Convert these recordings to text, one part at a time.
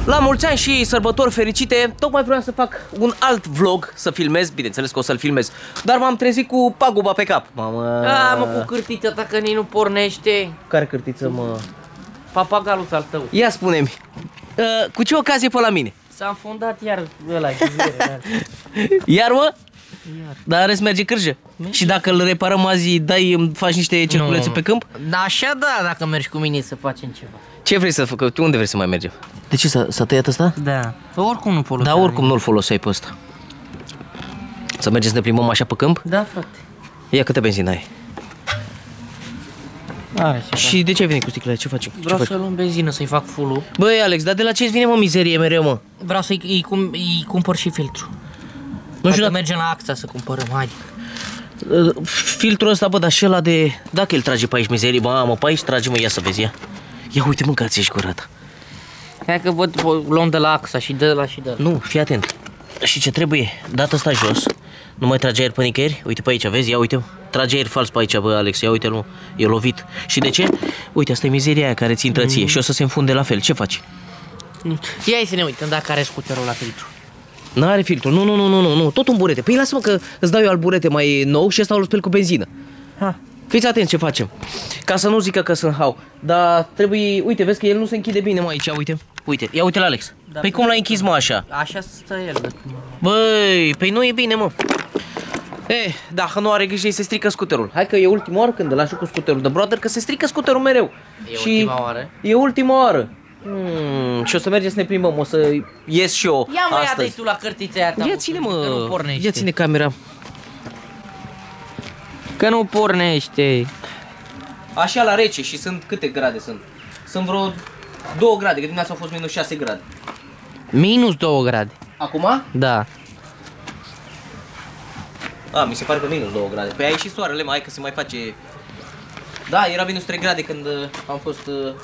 La mulți ani și sărbători fericite. Tocmai vreau să fac un alt vlog, să filmez, bineînțeles că o să-l filmez. Dar m-am trezit cu paguba pe cap. Mamă. Mă, cu cârtița ta că nici nu pornește. Care cârtiță, mă? Papagalul al tău. Ia spune-mi, cu ce ocazie pe la mine? S-a înfundat iar ăla. Iar, mă? Dar are să merge cârjă. Și dacă îl reparăm azi, îmi faci niște cerculețe pe câmp? Da, așa da, dacă mergi cu mine să facem ceva. Ce vrei să fac? Unde vrei să mai mergem? De ce s-a tăiat ăsta? Da. Oricum nu foloseai. Da, oricum nu-l foloseai pe ăsta. Să mergem să ne plimbăm așa pe câmp? Da, frate. Ia câte benzină ai? Are și de ce ai venit cu sticlele? Ce faci? Vreau să luăm benzină, să-i fac full-ul. Băi, Alex, dar de la ce-ți vine, mă, mizerie mereu, mă? Vreau să-i cumpăr și filtru. Nu știu dacă mergem la AXA să cumpărăm, hai. Filtrul ăsta, bă, dar și ăla de... Dacă el trage pe aici mizerie, mă, pe aici trage, mă, ia să vezi, ia. Ia uite, mâncați, ești curată. Hai că văd, luăm de la AXA și de la și de la. Nu, fii atent. Și ce trebuie? Dat ăsta jos. Nu mai trage aer pe nicăieri? Uite pe aici, vezi? Ia uite, trage aer fals pe aici, bă, Alex. Ia uite-l, e lovit. Și de ce? Uite, asta e mizeria aia care ți intră ție și o să se înfunde la fel. Ce faci? Ia să ne uităm dacă are scuterul la filtru. N-are filtru, nu, tot un burete. Păi lasă-mă că îți dau eu al burete mai nou și ăsta îl speli cu benzină. Ha. Fiți atenți ce facem. Ca să nu zică că sunt hau. Dar trebuie, uite, vezi că el nu se închide bine, mă, aici, uite. Uite, ia uite-l, Alex. Da, păi cum l-ai închis, mă, așa? Așa stă el. Băi, păi nu e bine, mă. Dacă nu are grijă, îi se strică scuterul. Hai că e ultima oară când îl ajut cu scuterul de brother, că se strică scuterul mereu. E ultima oară? E ultima oară. Și o să mergem să ne plimbăm, o să ies și eu ia, mă, astăzi. ia tu la cărtița aia ta. Ia ține, mă, că nu pornește. ia ține camera. Că nu pornește. Așa la rece și sunt câte grade sunt? Sunt vreo 2 grade, că dimineața au fost minus 6 grade. Minus 2 grade. Acum? Da. Mi se pare că minus 2 grade. Păi ai și soarele, mai că se mai face... Da, era minus 3 grade când am fost...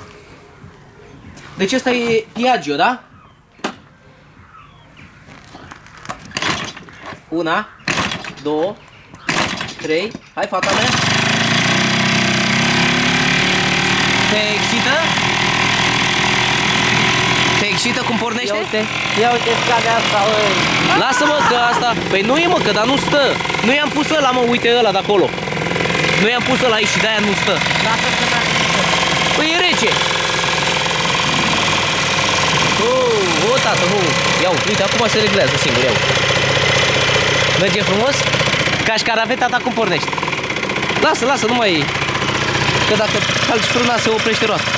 Deci ăsta e Piaggio, da? 1, 2, 3. Hai, fata mea. Te excită? Te excită cum pornește? Ia uite scade asta, ăi. Lasă-mă că asta... Păi nu e, mă, că dar nu stă. Nu i-am pus ăla, mă, uite ăla de acolo. Nu i-am pus ăla aici și de-aia nu stă. Lasă să n-are. Păi e rece. Tată, ia uite, acum se reglează singur, ia uite. Merge frumos? Cașcaraveta ta cum pornește? Lasă, nu mai... Că dacă calci frâna se oprește roata.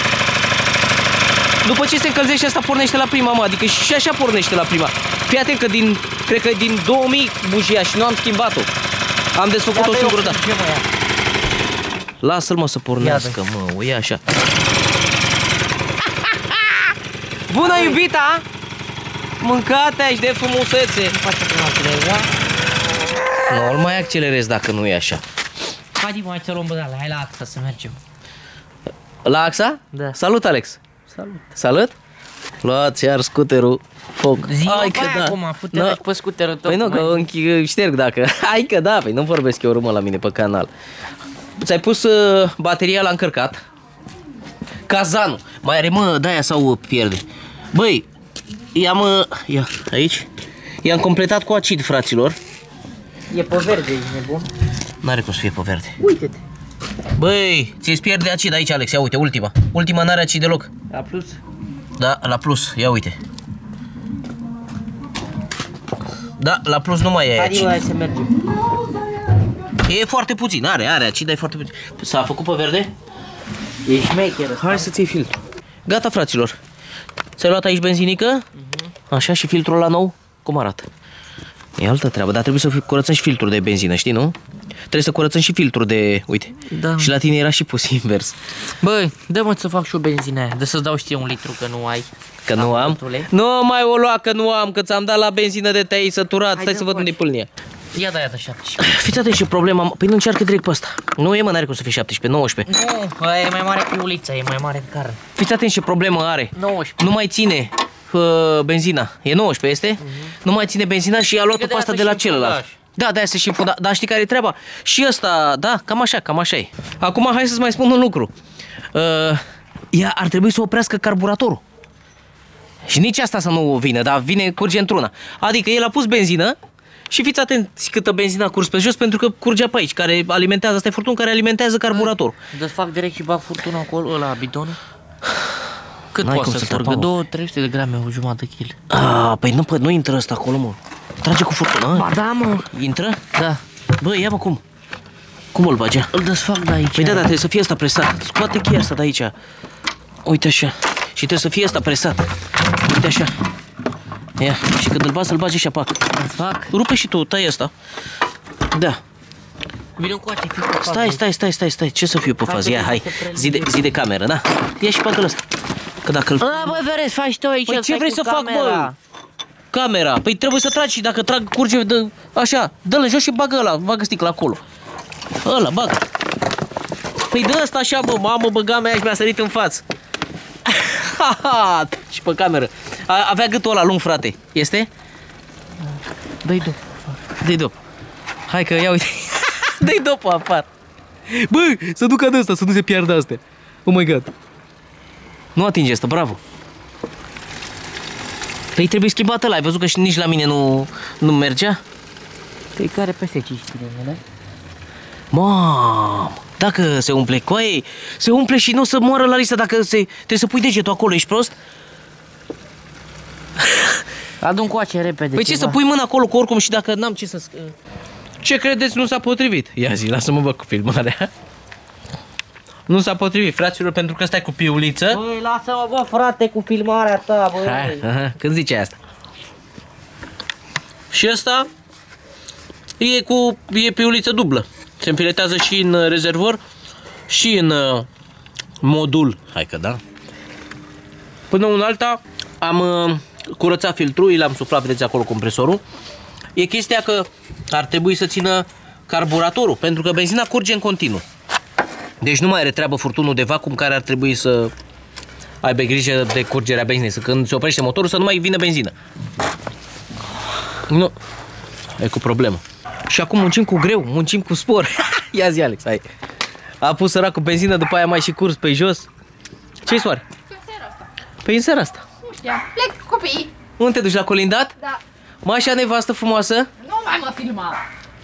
După ce se încălzește asta pornește la prima, mă, adică și așa pornește la prima. Fii atent că cred că din 2000 bujia și nu am schimbat-o. Am desfăcut-o singură dată. Lasă-l, mă, să pornească, mă, o ia așa. Bună, iubita! Mâncate aici de frumusețe. Nu face până accelereza. Nu, îl mai accelerez dacă nu e așa. Hai, mai să luăm bădala, hai la AXA să mergem. La AXA? Da. Salut, Alex. Salut. Luați iar scuterul. Foc. Hai că da. Acum, fute-te pe scuterul tău. Păi nu, că șterg dacă... Hai că da, păi nu vorbesc eu, urmă la mine pe canal. Ți-ai pus bateria la încărcat. Cazanul. Mai are, mă, de-aia sau pierde. Băi, ia aici. I-am completat cu acid, fraților. E pe verde, ești nebun? N-are cum să fie pe verde. Uite-te. Băi, ți-i pierde acid aici, Alex, ia uite, ultima. Ultima n-are acid deloc. La plus? Da, la plus, ia uite. Da, la plus nu mai e acid. Hai să mergem. E foarte puțin, are acid, dar e foarte puțin. S-a făcut pe verde? E șmecher ăsta. Hai să-ți iei filtru. Gata, fraților. Ți-ai luat aici benzinică? Așa, și filtrul ăla nou? Cum arată? E altă treabă, dar trebuie să curățăm și filtrul de benzină, știi, nu? Trebuie să curățăm și filtrul de... Uite. Da. Și la tine era și pus invers. Băi, dă-mă să fac și o benzină aia. Dă să-ți dau și 1 litru, că nu ai. Că nu am? Nu mai o lua că nu am, că ți-am dat la benzină de te-ai săturat. Stai să văd unde-i pâlnia. Ia da, 17. Fiți atenți și problema, păi nu încearcă direct pe ăsta. Nu e, mă, n-are cum să fie 17, 19. Nu, e mai mare cu ulița, e mai mare în cară. Fiți atenți ce problemă are. 19. Nu mai ține benzina. E 19, este? Nu mai ține benzina și a luat-o pe asta de la celălalt. Da, de-aia se și infunda. Dar știi care e treaba? Și ăsta, da, cam așa e. Acum hai să-ți mai spun un lucru. Ea ar trebui să oprească carburatorul. Și nici asta să nu vină, dar curge într-una. Adică el a pus benzină și fiți atenți câtă benzină a curs pe jos pentru că curgea pe aici, care alimentează, asta e furtun care alimentează carburatorul. Desfac direct și bag furtunul acolo, la bidonul? Cât poate să curgă? 200-300 de grame, o jumătate de kg. Păi nu intră ăsta acolo, mă. Trage cu furtuna. Ba da, mă. Intră? Da. Bă, ia mă cum? Cum îl bagi? Îl desfac de aici. Păi da, trebuie să fie asta presat. Scoate cheia asta de aici. Uite așa. Și trebuie să fie asta presat. Uite așa. Ia. Și când îl bagi, să-l bagi așa, pac. Desfac? Rupe și tu, tai asta. Da. Vino cu Stai. Ce să fiu pe fază? Ia, hai. Zi de cameră, da? Ia și bagă-l ăsta. Că dacă-l... Bă, Veres, faci tu aici. Păi ce vrei să fac, bă? Camera. Păi trebuie să tragi și dacă trag curge așa, dă-l în jos și bagă ăla, bagă sticla acolo. Ăla, bagă. Păi dă ăsta așa, bă, mamă, băga mea și mi-a sărit în față. Și pe cameră. Avea gâtul ăla lung, frate. Este? Dă-i dop. Hai că ia uite. Dă-i dopul apar. Bă, să ducă de ăsta, să nu se piardă astea. Oh my god. Nu atinge asta, bravo. Păi trebuie schimbat ăla, ai văzut că și nici la mine nu mergea? Păi care peste 5 kg, da? Mamă, dacă se umple coaie, se umple și nu o să moară la lista dacă trebuie să pui degetul acolo, ești prost? Adu-mi coace repede. Păi ce să pui mâna acolo, că oricum și dacă n-am ce să... Ce credeți nu s-a potrivit? Ia zi, lasă-mă bă cu filmarea. Nu s-a potrivit, fraților, pentru că stai cu piuliță. Băi, lasă-mă bă, frate, cu filmarea ta, băi. Hai, când ziceai asta? Și ăsta e piuliță dublă. Se înfiletează și în rezervor și în modul. Hai că da. Până una alta am curățat filtrul, l-am suflat, vedeți acolo compresorul. E chestia că ar trebui să țină carburatorul, pentru că benzina curge în continuu. Deci nu mai are treabă furtunul de vacuum care ar trebui să aibă grijă de curgerea benzinei. Să când se oprește motorul să nu mai vină benzină. Nu. E cu problemă. Și acum muncim cu greu, muncim cu spor. Ia zi, Alex, hai. A pus săracul benzină, după aia mai și curs pe jos. Ce-i soare? În seara asta. Păi în seara asta. Nu știu, plec copiii. Unde te duci, la colindat? Da. Mă, așa nevastă frumoasă? Nu mai mă filma.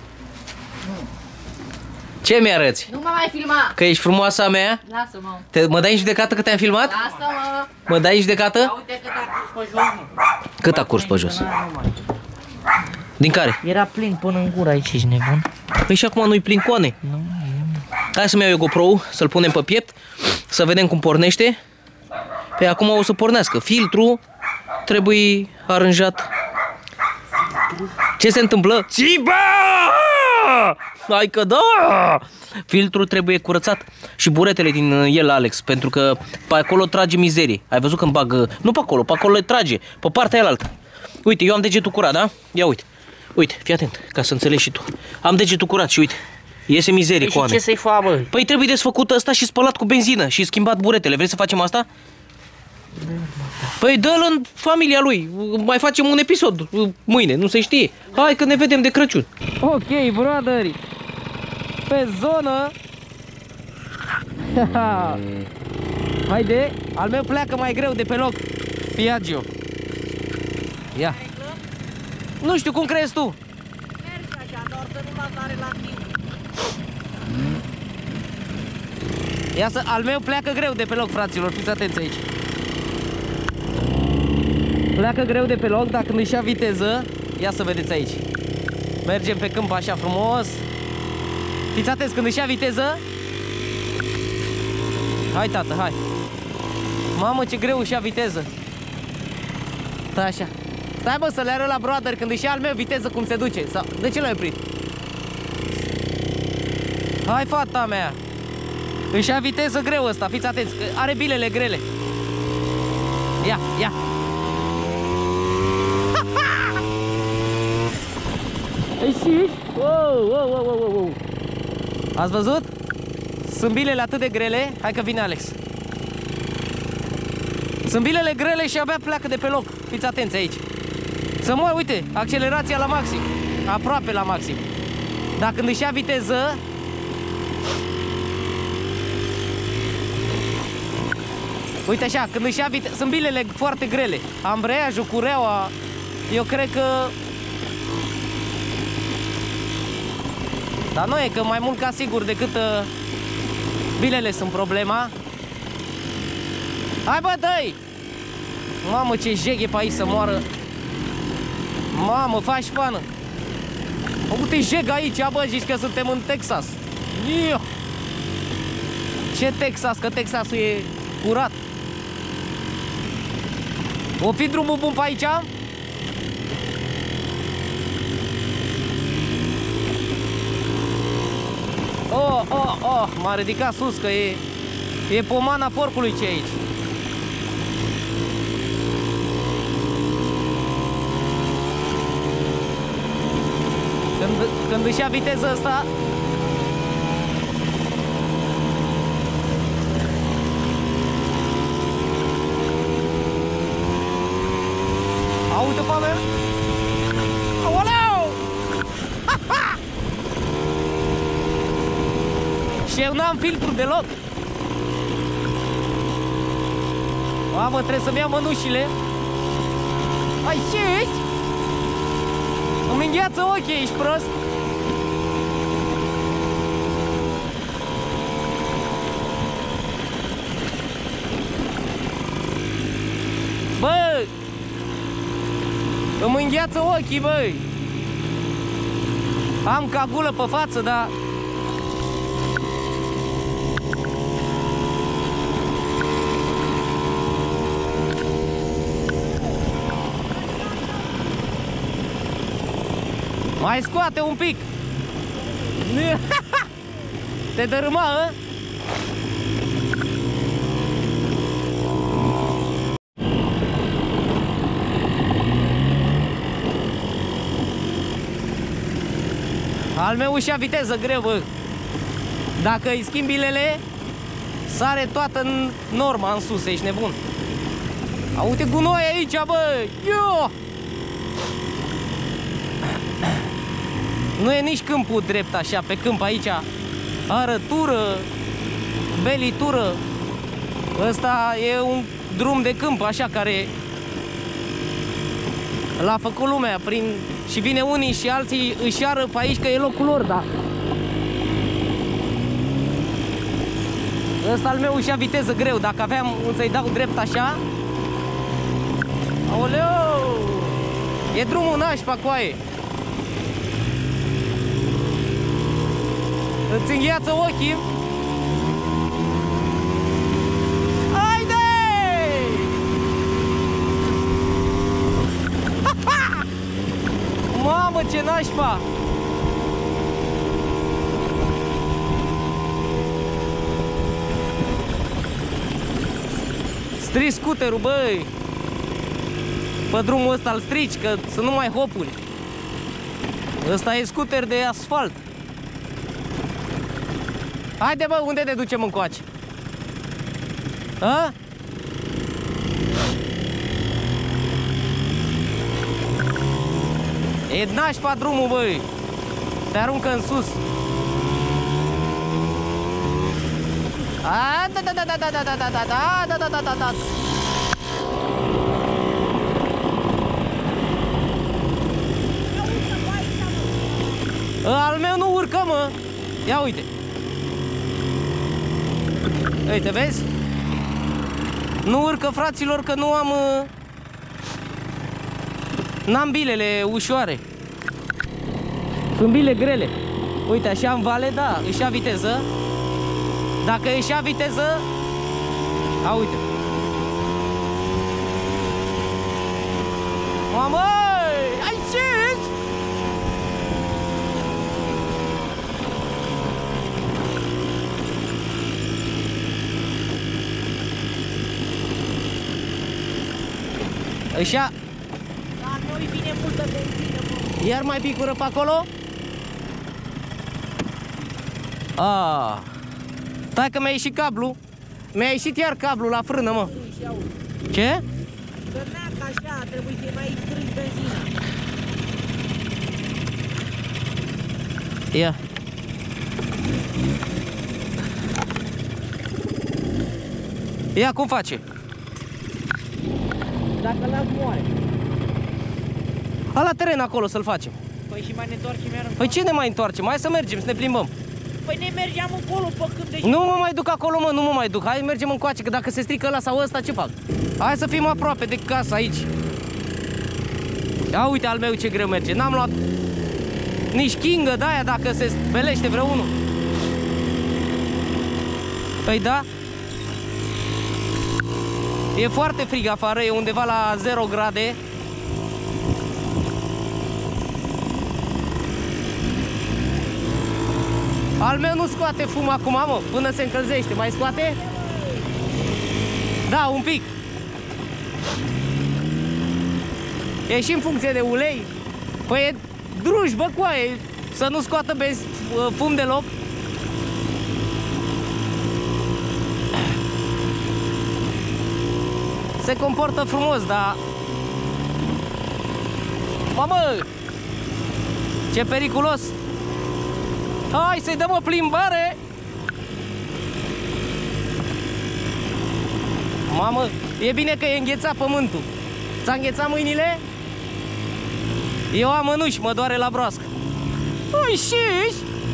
Ce mi-arăți? Nu mă mai filma. Că ești frumoasa mea? Lasă-mă. Mă dai în judecată că te-am filmat? Lasă-mă. Mă dai în judecată? Uite cât a curs pe jos, mă. Cât a curs pe jos? Din care? Era plin până în gură aici, ești nebun? Păi și acum nu-i plin coane. Nu, Hai să-mi iau eu GoPro-ul, să-l punem pe piept, să vedem cum pornește. Păi acum o să pornească. Filtrul trebuie aranjat. Ce se întâmplă? Țiba! Hai că da! Filtrul trebuie curățat și buretele din el, Alex, pentru că pe acolo trage mizerie. Ai văzut când bagă... Nu pe acolo le trage, pe partea aia. Uite, eu am degetul curat, da? Ia uite. Uite, fii atent, ca să înțelegi și tu. Am degetul curat și uite, iese mizerie păi cu oameni. ce să-i fac, bă? Păi trebuie desfăcut ăsta și spălat cu benzină și schimbat buretele. Vrei să facem asta? Păi dă-l în familia lui. Mai facem un episod mâine, nu se știe. Hai că ne vedem de Crăciun. Ok, brotheri. Pe zonă. Haide, al meu pleacă mai greu de pe loc. Piaggio. Ia. Nu știu, cum crezi tu? Mergi așa, doar să nu lasă la tine. Ia să, al meu pleacă greu de pe loc, fraților, fiți atenți aici. Pleacă greu de pe loc, dacă nu-și ia viteză, ia să vedeți aici. Mergem pe câmp așa frumos. Fiți atenți, când își ia viteză. Hai, tată, hai. Mamă, ce greu își ia viteză. Stai așa. Stai, bă, să le arăt la brother când își ia al meu viteză cum se duce. Sau... De ce l-ai oprit? Hai, fata mea. Își ia viteză greu ăsta, fiți atenți, că are bilele grele. Ia, ia. Ieși? Wow. Ați văzut? Sunt bilele atât de grele. Hai că vine Alex. Sunt bilele grele și abia pleacă de pe loc. Fiți atenți aici. Să mă, uite, accelerația la maxim. Aproape la maxim. Dar când își ia viteză, Uite așa, când își ia sunt bilele foarte grele. Ambreiajul, cureaua, eu cred că... Dar nu e, că mai mult ca sigur decât bilele sunt problema. Hai bă, dă-i! Mamă, ce jeg e pe aici să moară. Mamă, faci pană. Uite jeg aici, bă, zici că suntem în Texas. Io! Ce Texas? Că Texasul e curat. O fi drumul bun pe aici? Oh, m-a ridicat sus, că e pomana porcului ce aici. Când își ia viteză asta, aude pe mea? Aoleu! Și eu n-am filtru deloc. Mamă, trebuie să-mi iau mănușile. Ai, ce ești? Îmi îngheață ochii, ești prost? Bă! Îmi îngheață ochii, băi! Am cagulă pe față, dar... Mai scoate un pic! Te dărâma, a? Al meu își ia viteză greu, bă. Dacă îi schimbi bilele, sare toată în norma, în sus, ești nebun. Uite gunoi aici, bă! Io! Nu e nici câmpul drept așa, pe câmp aici. Arătură, belitură. Ăsta e un drum de câmp, așa, care l-a făcut lumea prin... Și vine unii și alții își ară pe aici că e locul lor, da. Ăsta al meu își ia viteză greu. Dacă aveam să-i dau drept așa... Aoleu! E drumul nașpa, coaie. Îți îngheață ochii. Haide! Mamă, ce nașpa! Strici scuterul, băi! Pe drumul ăsta îl strici, că sunt numai hopuri. Ăsta e scuter de asfalt. Haide, bă, unde te ducem încoace? A? E nașpa drumul, băi. Te aruncă în sus. A, da, da, da, da, da, da, da, da, da, da, da, da, da. Al meu nu urcă, mă. Ia uite. Uite, vezi? Nu urcă, fraților, că nu am... N-am bilele ușoare. Sunt bile grele. Uite, așa în vale, da, își ia viteză. Dacă își ia viteză... A, uite. Mamă! Ai ce? Așa. Dar nu-i vine multă benzină, bă. Iar mai picură pe acolo? Ah. Stai că mi-a ieșit cablu. Mi-a ieșit iar cablu la frână, mă. Ce? Că neac așa, trebuie să mai strângi benzina. Ia. Ia, cum face? Dacă l-am moare. La teren acolo să-l facem. Păi și mai ne întoarcem iar Păi ce ne mai întoarcem? Hai să mergem, să ne plimbăm. Păi ne mergeam încolo pe când deci... Nu mă mai duc acolo, mă, nu mă mai duc. Hai mergem încoace, că dacă se strică ăla sau ăsta, ce fac? Hai să fim aproape de casă aici. Ia uite al meu ce greu merge. N-am luat nici chingă de aia dacă se belește vreunul. Păi da. E foarte frig afară, e undeva la 0 grade. Al meu nu scoate fum acum, mă, până se încălzește. Mai scoate? Da, un pic. E și în funcție de ulei. Păi e drujbă coaie, să nu scoată fum deloc. Se comportă frumos, dar... Mamă! Ce periculos! Hai să-i dăm o plimbare! Mamă, e bine că e înghețat pământul. Ți-a înghețat mâinile? Eu am mănuși, mă doare la broască. Ui, și!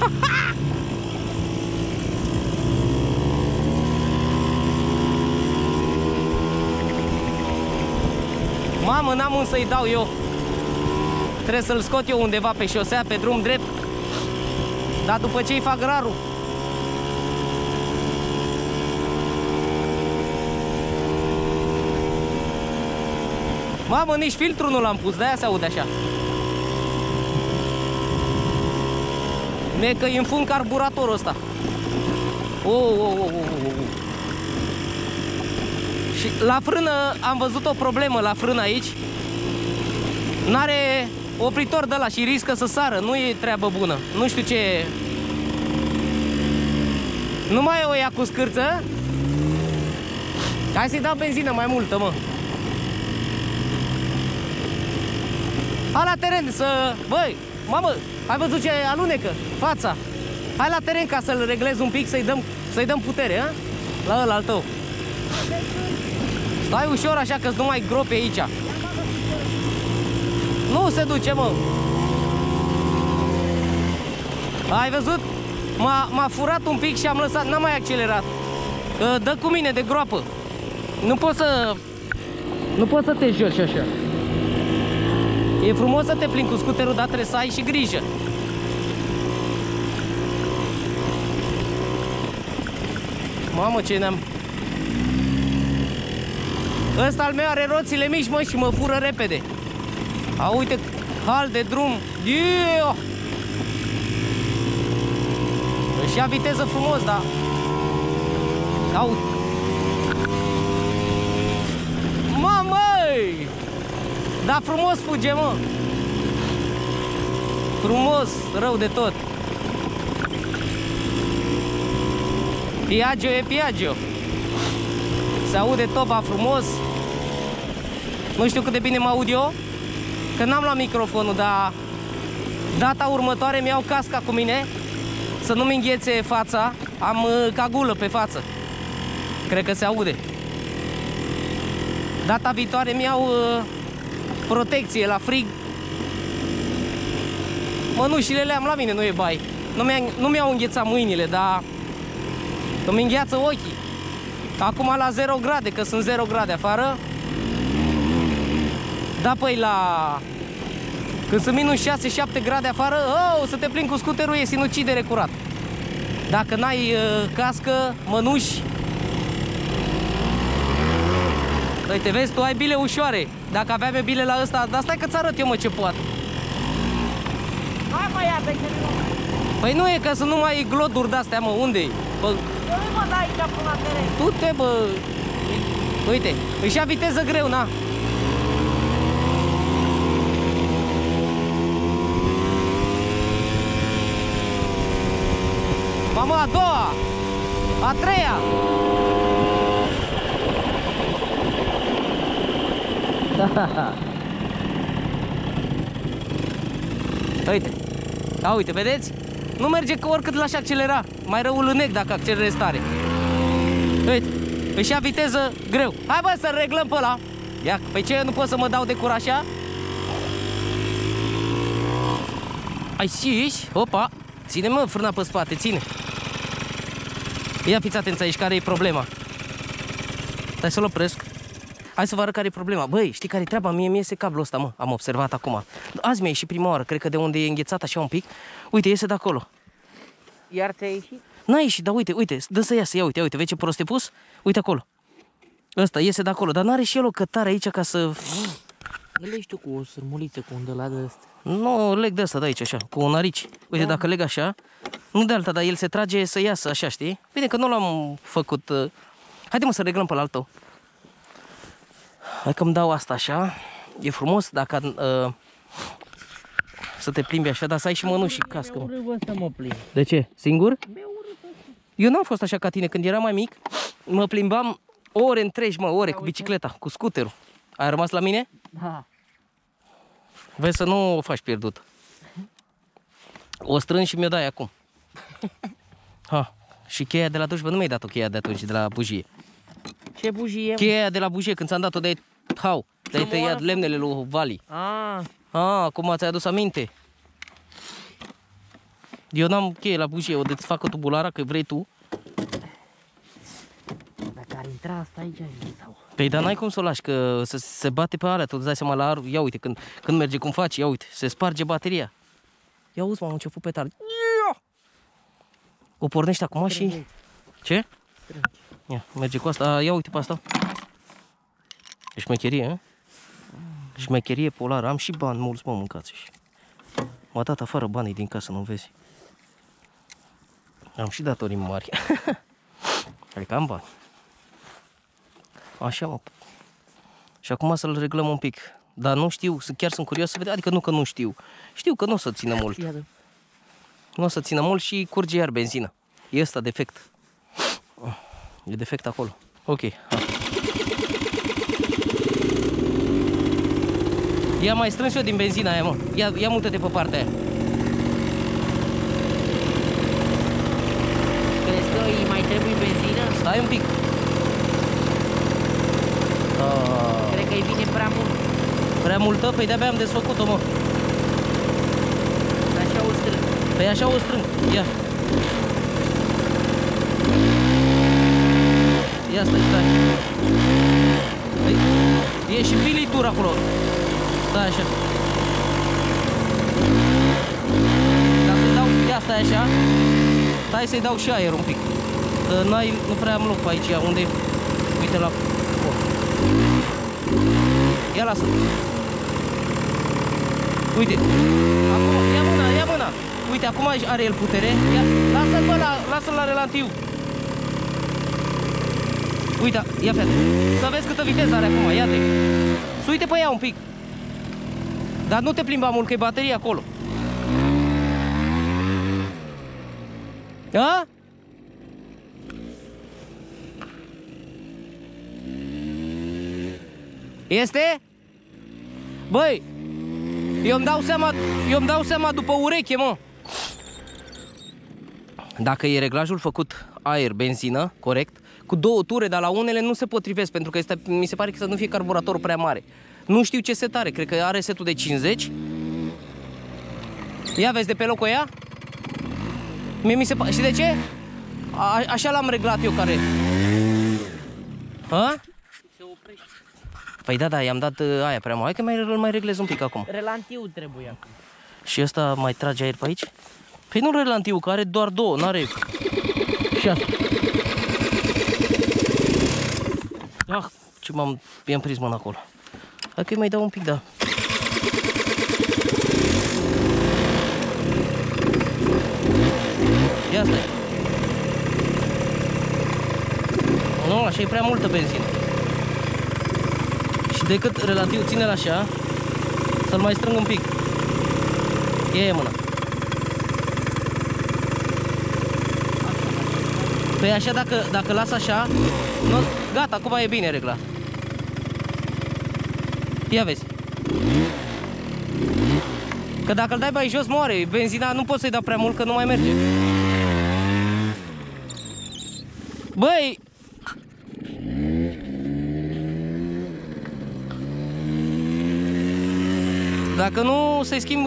Mamă, n-am unde să-i dau eu. Trebuie să-l scot eu undeva pe șosea, pe drum drept. Dar după ce-i fac rarul. Mamă, nici filtrul nu l-am pus, de-aia se aude așa. Mie că îi înfund carburatorul ăsta. Și la frână am văzut o problemă la frână aici. N-are opritor de ăla și riscă să sară. Nu e treabă bună. Nu știu ce. Nu mai o ia cu scârță. Hai să-i dau benzină mai multă, mă. Hai la teren să... Băi, mamă, ai văzut ce alunecă fața? Hai la teren ca să-l reglez un pic, să-i dăm putere, a? La ăla al tău. Stai ușor așa că-ți nu mai gropi aici. Nu se duce, mă. Ai văzut? M-a furat un pic și am lăsat, n-am mai accelerat. Dă cu mine de groapă. Nu poți să te joci așa. E frumos să te plimbi cu scuterul, dar trebuie să ai și grijă. Mamă, ce ne-am... Ăsta al meu are roțile mici, mă, și mă fură repede. A, uite, hal de drum. Yeah! Își ia viteză frumos, da. Au. Mamăi! Da, frumos fuge, mă. Frumos, rău de tot. Piaggio e Piaggio. Se aude toba frumos. Nu știu cât de bine mă aud eu, că n-am luat microfonul, dar data următoare mi-au casca cu mine să nu-mi înghețe fața. Am cagulă pe față. Cred că se aude. Data viitoare mi-au protecție la frig. Mănușile le am la mine, nu e bai. Nu mi-au înghețat mâinile, dar îmi îngheață ochii. Acum la 0 grade, că sunt 0 grade afară. Da, păi când sunt minus 6-7 grade afară, să te plimbi cu scuterul e sinucidere curat. Dacă n-ai cască, mănuși. Uite, vezi, tu ai bile ușoare. Dacă aveam bile la ăsta, dar stai că-ți arăt eu, mă, ce poate. Hai, mă, iată, că nu... Păi nu e, că sunt numai gloduri de-astea, mă, unde-i? Nu mă dai aici până la teren. Du-te, bă. Uite, își ia viteză greu, na. Mamă, a doua, a treia. Uite, uite, vedeți? Nu merge că oricât l-aș accelera. Mai rău îl înec dacă accelerez tare. Uite, își ia viteză greu. Hai, bă, să reglăm pe ăla. Ia, pe ce nu pot să mă dau de cur așa? Ai și opa, ține mă frâna pe spate, ține. Ia fiți atenți aici, care e problema. Hai să-l opresc. Hai să vă arăt care e problema. Băi, știi care e treaba? Mie iese cablul ăsta, mă. Am observat acum. Azi mi-a ieșit prima oară, cred că de unde e înghețat așa un pic. Uite, iese de acolo. Iar ți-a ieșit? N-a ieșit, dar uite, dă să iasă, ia uite, vezi ce prost e pus? Uite acolo. Ăsta iese de acolo, dar n-are și el o cătare aici ca să... Nu legi tu cu o sărmuliță, cu un de la de ăsta. Nu, leg de ăsta de aici, așa, cu un arici. Uite, dacă leg așa, nu de alta, dar el se trage să iasă așa, știi? Bine că nu l-am făcut... Haide mă să reglăm pe la altul. Hai că îmi dau asta așa. E frumos dacă... să te plimbi așa, dar să ai și mănuși și cască. Mi-e urât să mă plimb. De ce? Singur? Mi-e urât. Eu n-am fost așa ca tine. Când eram mai mic, mă plimbam ore întregi, mă, ore cu bicicleta, cu scuterul. Ai rămas la mine? Da. Vezi să nu o faci pierdut. O strâng și mi-o dai acum. Ha. Și cheia de la duș, bă, nu mi-ai dat-o cheia de atunci, de la bujie. Ce bujie? Cheia de la bujie, când ți-am dat-o de hau. De-ai tăiat lemnele lui Vali. Acum ți-ai adus aminte. Eu n-am cheie la bujie, o de-ți fac o tubulară, că vrei tu. Dacă ar intra asta aici, sau... Păi, dar n-ai cum să o lași, că se bate pe alea, tu îți dai seama la arul. Ia uite, când merge cum faci, ia uite, se sparge bateria. Ia uzi, m-am început pe tare. O pornești acum și... Ce? Ia, merge cu asta, ia uite pe asta. E șmecherie, a? Șmecherie polară, am și bani mulți, mă, mâncați. M-a dat afară banii din casă, nu vezi? Am și datorii mari. Adică am bani. Așa, mă. Și acum să-l reglăm un pic. Dar nu știu, chiar sunt curios să vedem. Adică nu că nu știu. Știu că nu o să țină mult. Nu o să țină mult și curge iar benzină. E ăsta defect. E defect acolo. Ok. Ia mai strâns eu din benzina aia, mă. Ia mută-te pe partea aia. Crezi că îi mai trebuie benzină? Stai un pic. Cred că îi vine prea mult. Prea multă? Păi de-abia am desfăcut-o, mă. Așa o strâng. Păi așa o strâng. Ia. Ia stai. Păi, e și pilitur acolo. Stai așa. Dar să-i dau... Ia stai așa. Stai să-i dau și aer un pic. Că nu prea am loc pe aici. Unde... Uite la... Ia lasă. Uite. Acum, ia mâna. Uite, acum are el putere. Lasă-l, bă, lasă-l la relantiu. Uite, ia fete. Să vezi câtă viteză are acum, ia-te. Uite pe ea un pic. Dar nu te plimba mult, că e baterie acolo. A? Este? Băi, eu îmi dau seama după ureche, mă. Dacă e reglajul făcut aer, benzină, corect, cu 2 ture, dar la unele nu se potrivesc, pentru că mi se pare că să nu fie carburatorul prea mare. Nu știu ce set are, cred că are setul de 50. Ia vezi de pe locul ăia? Mie mi se pare, știi de ce? Așa l-am reglat eu care. Ha? Se oprește. Păi da, i-am dat aia prea mare. Hai că mai reglez un pic acum. Relantiu trebuie acum. Și ăsta mai trage aer pe aici? Păi nu relantiu, că are doar 2, n-are... Și asta. Ah, ce i-am prins mâna acolo. Hai că-i mai dau un pic, da. Ia stai. Nu, așa e prea multă benzină. Și decât relativ ține-l așa, să-l mai strâng un pic. Ia mâna. Păi așa, dacă las așa, nu, gata, acum e bine reglat. Ia vezi. Că dacă îl dai mai jos, moare. Benzina nu poți să-i dau prea mult, că nu mai merge. Băi! Dacă nu, să-i schimb...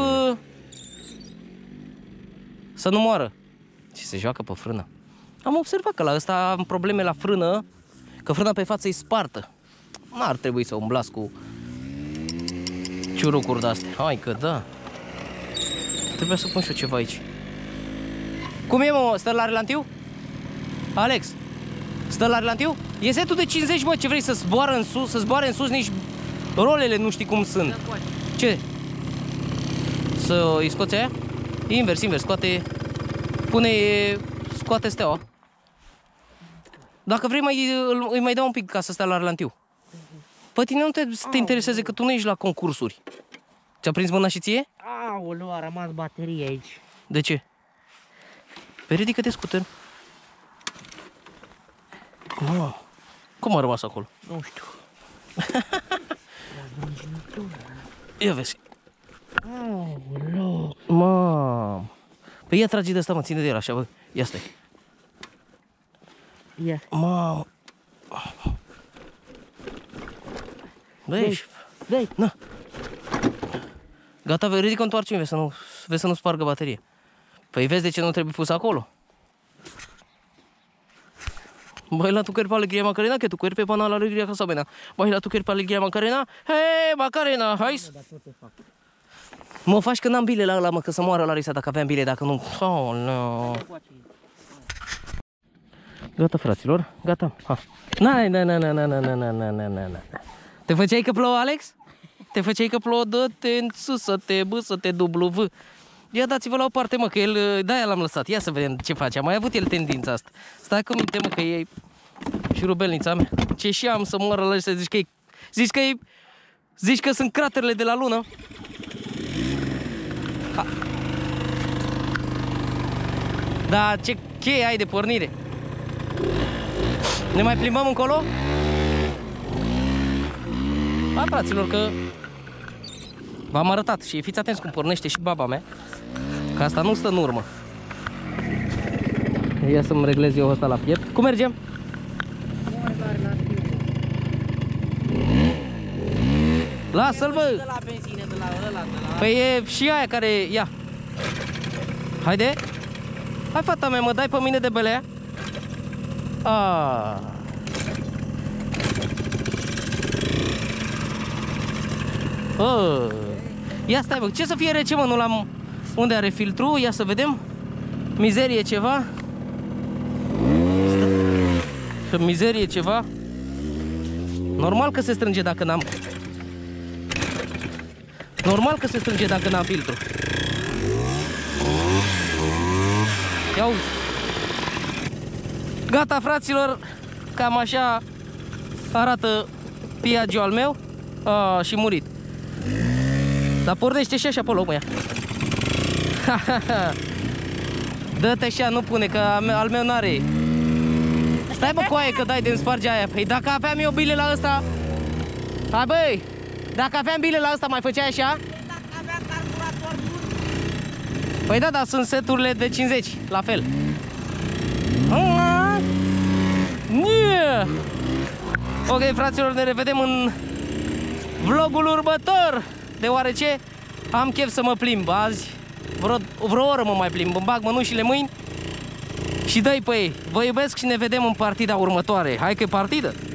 Să nu moară. Și se joacă pe frână. Am observat că la ăsta am probleme la frână, că frâna pe față e spartă. N-ar trebui să umblați cu ciurucuri de-astea. Hai că da. Trebuie să pun și eu ceva aici. Cum e, mă? Stă la relantiu? Alex, stă la relantiu? E setul de 50, mă, ce vrei, să zboară în sus, să zboare în sus, nici rolele nu știi cum sunt. Ce? Să îi scoți aia? Invers, invers, scoate... Scoate steaua. Dacă vrei, îi mai dau un pic ca să stea la relantiu. Pe tine nu te intereseze că tu nu ești la concursuri. Ți-a prins mâna și ție? Aoleu, a rămas baterie aici. De ce? Păi ridică-te scuter. Cum a rămas acolo? Nu știu. Ia vezi. Aoleu. Mamă. Păi ia trage de asta, mă, ține de el așa, bă. Ia stai. Ia. Mamă. Băi, Dai. na. Gata, ridică, întoarce-mi, vezi să nu spargă baterie. Păi vezi de ce nu trebuie pus acolo? Baila tu quieres para alegría Macarena, que tu cuerpo para la alegría Casamena. Baila tu quieres para alegría Macarena, hei Macarena, hai! Mă faci că n-am bile la ăla, mă, că să moară Larisa dacă aveam bile, dacă nu... Oh, no. Gata, fraților, gata, ha. Na. Te făceai că plouă, Alex? Te făceai că plouă, dă-te în sus, să te bă, să te dublu V. Ia dați-vă la o parte, mă, că el, de-aia l-am lăsat. Ia să vedem ce face. A mai avut el tendința asta. Stai cu minte, mă, că e șurubelnița mea. Ce și am să moară la să zici că sunt craterele de la lună. Ha. Da, ce cheie ai de pornire? Ne mai plimbăm încolo? Hai, fraților, că v-am arătat și fiți atenți cum pornește și baba mea, că asta nu stă în urmă. Ia să-mi reglez eu ăsta la piept. Cum mergem? Lasă-l, bă! De la benzină, de la ăla, de la... Păi e și aia care... Ia! Haide! Hai, fata mea, mă dai pe mine de belea? Ia stai, bă, ce să fie rece, mă, nu l-am... Unde are filtru? Ia să vedem. Mizerie ceva. Mizerie ceva. Normal că se strânge dacă n-am... Normal că se strânge dacă n-am filtru. Ia uzi. Gata, fraților. Cam așa arată Piaggio al meu. Și murit. Dar pornește și așa pe loc, mă, ia. Dă-te așa, nu pune, că al meu n-are. Stai, bă, coaie, că dai de-mi sparge aia. Păi dacă aveam eu bile la ăsta... Hai, băi, dacă aveam bile la ăsta, mai făceai așa? Dacă avea carburator bun. Păi da, dar sunt seturile de 50, la fel. Ok, fraților, ne revedem în vlogul următor, deoarece am chef să mă plimb. Azi vreo oră mă mai plimb, îmi bag mănușile mâini și dă-i pe ei. Vă iubesc și ne vedem în partida următoare. Hai că e partidă!